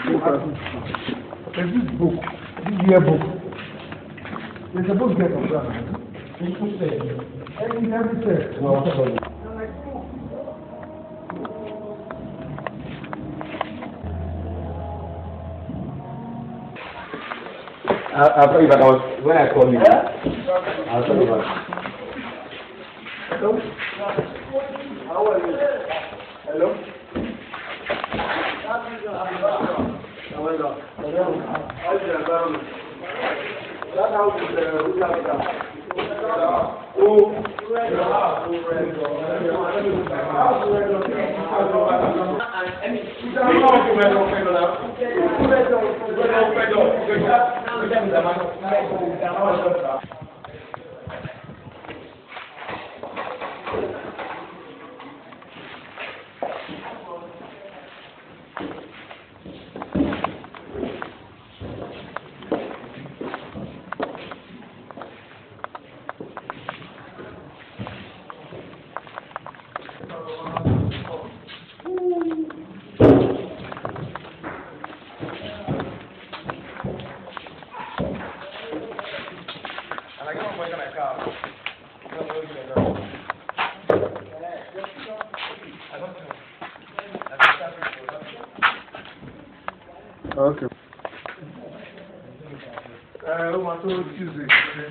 There's this book, this yearbook. There's a book there for that. Every set. I'll tell you about when I call you. I'll tell you about it. Hello? How are you? Hello? Okay. Tuesday.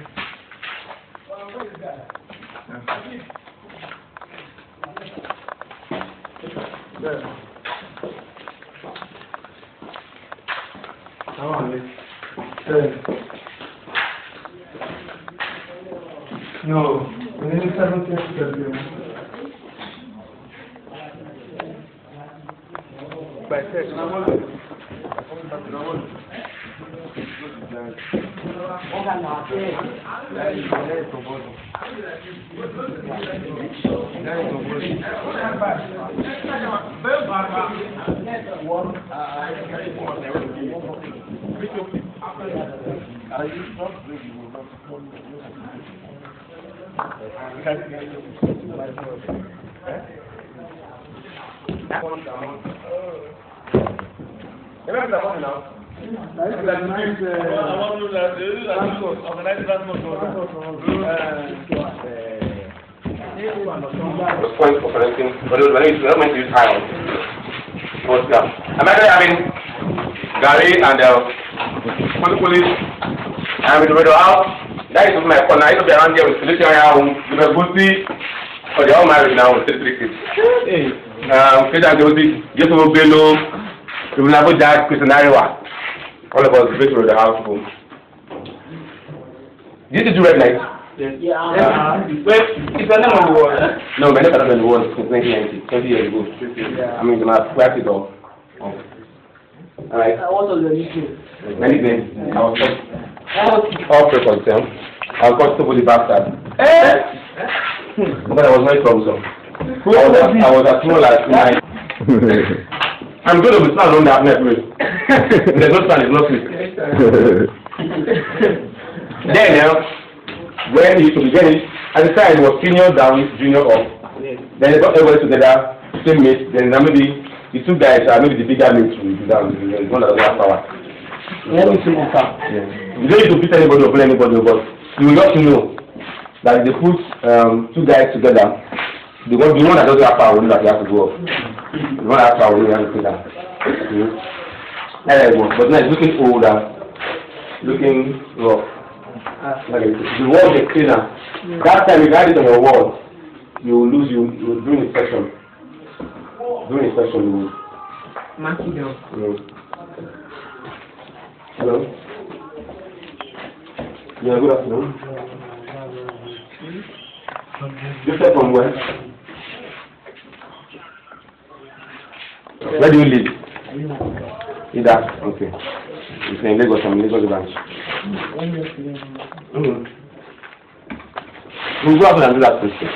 No, we need 17 by text. Point for connecting, but when it's not meant to use iron. I'm actually having Gary and police and with the radio out. That is my phone. I used to be around here with Felicity home. You were good to or they're all married now with 3 kids. Just over below, you will never die, Christian. All of us based on the house home. Did you do red light? Yes. Wait, it's not on the wall. No, my name is on the wall since 1990, 20 years ago. Yeah. I mean, my practice all. Alright. What was your nickname? My nickname? I was all concerned. I was called Stupid Bastard. But I was very troublesome. I was as small as 9. I'm going to be stand on that network. There's no stand, it's no sleep. Then, when he used to begin it, at the time it was senior down, junior up. Then they got everybody together, same mate. Then maybe the 2 guys are maybe the bigger mates will be down. The one that doesn't have power. Yeah. You don't need to beat anybody or play anybody, but you will just know that they put 2 guys together. The one that doesn't have power will know that he has to go up. The one that has power will know he has to go down. But now it's looking older, looking rough. The wall is cleaner. That time you got it on your wall, you will lose, you will do inspection. During inspection, you will. Mark it down. Hello? Yeah, good afternoon. You said from where? Where do you live? Ida. Okay. It's in Lagos, I'm in Lagos branch. We'll go out and do that question.